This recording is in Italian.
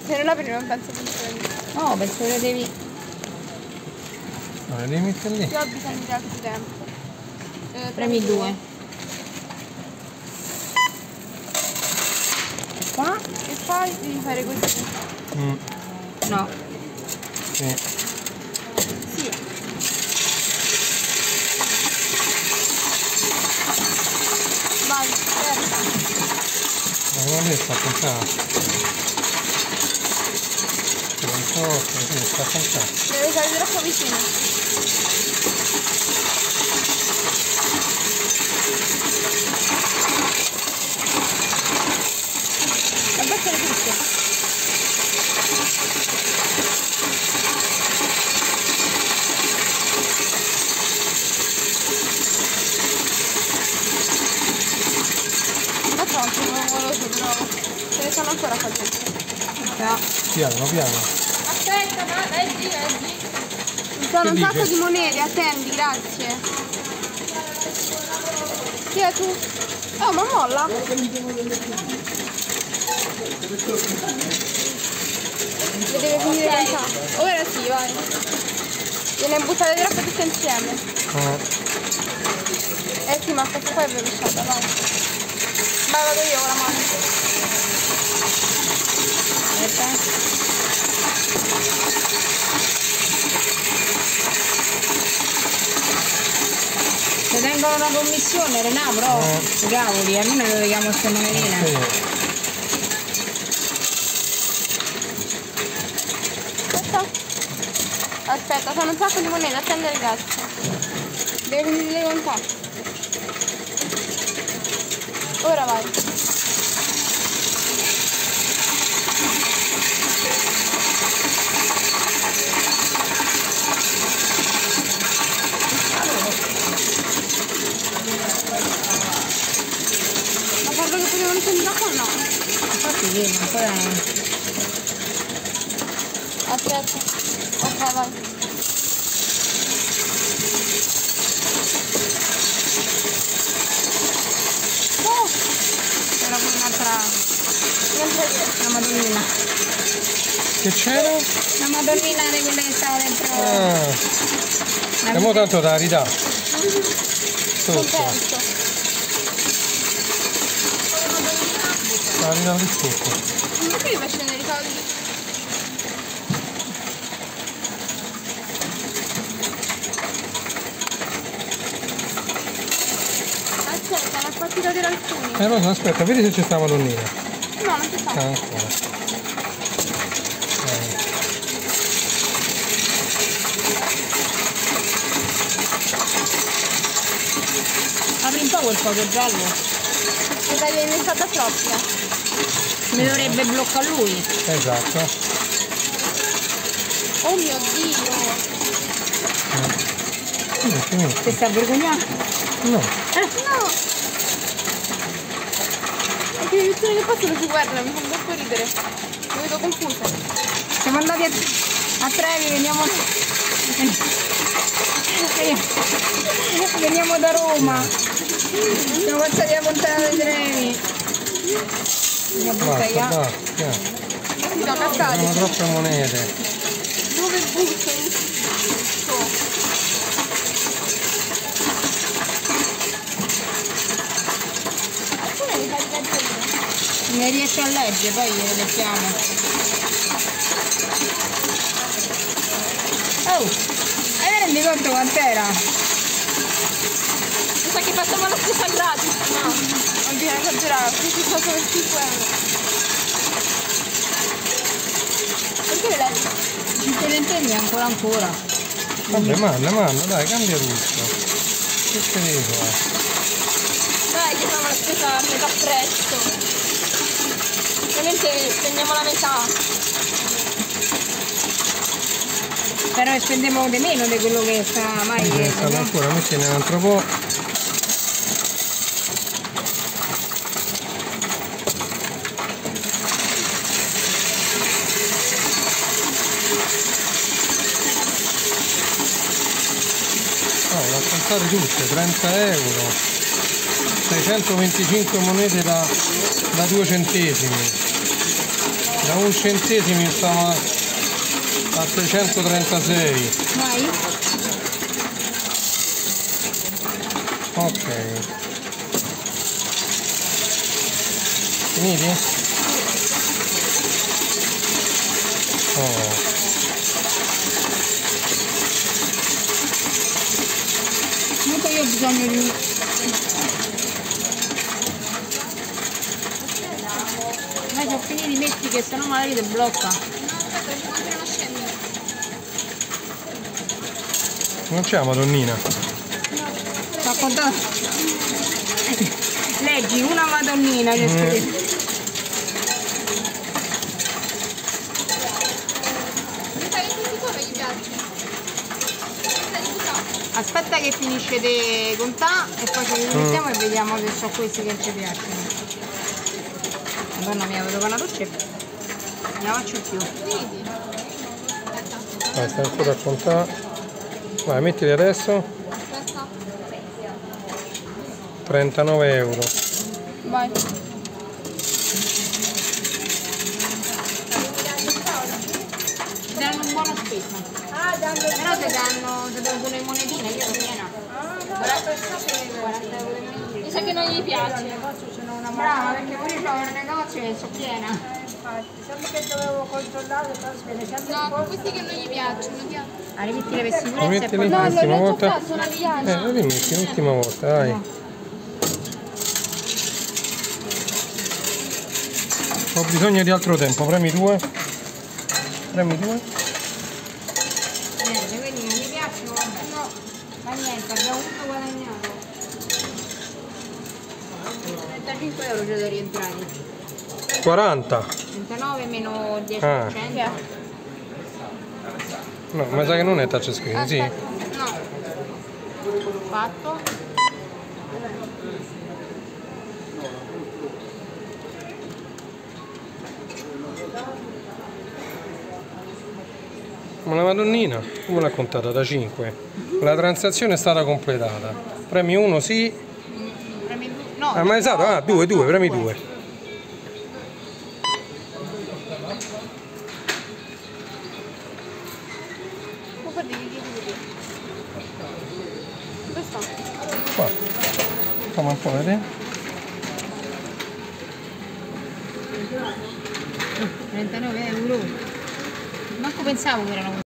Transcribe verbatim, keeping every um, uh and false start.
Se non la prima non penso che prendi. No, penso che devi... No, le devi mettere lì. Io ho bisogno di altro tempo. Eh, Premi due. E qua? E poi devi fare così. Mm. No. Sì. Sì. Vai, aspetta. Ma guarda lì sta contando. Non so, sì, sta contando. Deve salire troppo vicino. Abbassare tutto. Ma pronto, non lo so, però ce ne sono ancora qua dentro. No. Piano, piano. Aspetta, ma leggi, leggi. Ci sono un sacco di monete, attendi, grazie. Chi è tu? Oh, ma molla! Le deve finire cantando. Ora sì, vai. Gliene buttate troppo tutte insieme. Eh. Eh sì, ma questa qua è rovesciata, vai. Vai, vado io con la mano. Aspetta. Se tengono una commissione, Renà, però, Eh. cavoli, almeno le vediamo queste monetine. Sì. Aspetta. Aspetta, sono un sacco di monete, attendi ragazzi. Devi finire con qua. Ora vai. Ma guarda che potevano scendere qua o no? Infatti sì, ma ancora no. Aspetta. Ok, vai. No! C'era pure un'altra... Niente io. una madonnina. Che c'era? Una madonnina di quelle che stava dentro... Ah. E mo tanto da ridà. Sotto. Contento. Da ridà lì sotto. Ma che devi scendere i soldi? Aspetta, ne ho fatti cadere alcuni. Eh no, aspetta, vedi se c'è sta madonnina. No, non ci sta. Ah, ancora. Eh. Apri un po' quel coso giallo. Perché l'hai inventata troppo. Mi dovrebbe bloccare lui. Esatto. Oh mio Dio. Non c'è niente. Ti stai vergognando? No. Eh, no. Perché le persone che passano si guardano, mi fanno troppo ridere. Mi vedo confusa. Siamo andati a, a Trevi, veniamo... Veniamo da Roma. Siamo passati a Fontana dei Trevi. Mi Basta, butta basta. Piano. Si sono cattati. Sono troppe monete. Dove butto? Come li fai cadere? Ne riesce a leggere, poi gliele mettiamo. Oh! E eh, rendi conto quant'era? Mi sa che facciamo la spesa gratis. No, non bisogna esagerare, questi sono solo cinque euro. Perché le leggi? cinque ventenni ancora ancora. Vabbè, manda, manda, dai, cambia tutto. Che te devi fare? Dai, che facciamo la spesa a metà prezzo. Ovviamente spendiamo la metà. Però spendiamo di meno di quello che sta mai Ce ne dietro, stanno no? ancora, mettine un altro po'. No, da contare tutte, trenta euro, seicentoventicinque monete da, da due centesimi. Da un centesimo stiamo a seicentotrentasei. Vai. Ok. Finiti? Oh. Comunque io ho bisogno di... Ma sono finiti, metti che sennò magari ti blocca. Non c'è la Madonnina. Sta contando. Leggi, una Madonnina che Mm. scrive. Aspetta che finisce di contare e poi ci rimettiamo Mm. e vediamo se sono questi che ci piacciono. Madonna mia, vedo una doccia e non la faccio più. Vai, stai ancora a contare. Vai, mettili adesso. trentanove euro. Vai. Ti danno un buono spesso. Ah, danno Però ti danno, ti danno le monetine, io l'ho piena. quaranta euro le monetine. mi sa che non gli piace. Brava, perché pure io ho un negozio e sono piena. Sempre che dovevo controllare, però si vede sempre No, un po'. questi che non gli piacciono. Dia. Ah, li metti per sicurezza e Rimettili poi... No, l'ultima non l'ho volta. toccato, sono Eh, avviati. lo rimetti l'ultima volta, dai. Ho bisogno di altro tempo, premi due. Premi due. Niente, quindi non mi piacciono, no, ma niente, abbiamo tutto guadagnato. trentacinque euro c'è da rientrare. quaranta. trentanove meno dieci Ah. per cento. No, ma sa che non è touchscreen, sì. Aspetta, no. Fatto. Ma la Madonnina, come l'ha contata da cinque? La transazione è stata completata. Premi uno sì. Premi due. No. Ah, ma è esatto, ah, due, due, premi due. Oh, guarda, gli chiedi di dove sta? Qua. Fammi un po' vedere. trentanove euro. Manco pensavo che erano